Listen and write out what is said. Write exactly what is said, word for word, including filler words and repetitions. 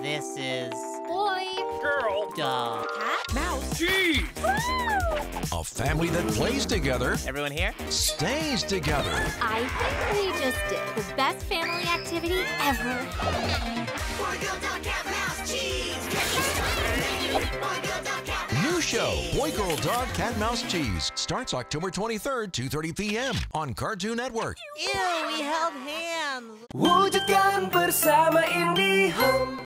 This is Boy. Girl. dog. Cat. Mouse. Cheese. A family that plays together, Everyone here? stays together. I think we just did the best family activity ever. Boy, girl, dog, cat, mouse, cheese. Boy, girl, dog, cat, mouse, New show, cheese. Boy, Girl, Dog, Cat, Mouse, Cheese. Starts October twenty-third, two thirty p m on Cartoon Network. Ew, we held hands. Wujudkan bersama IndiHome.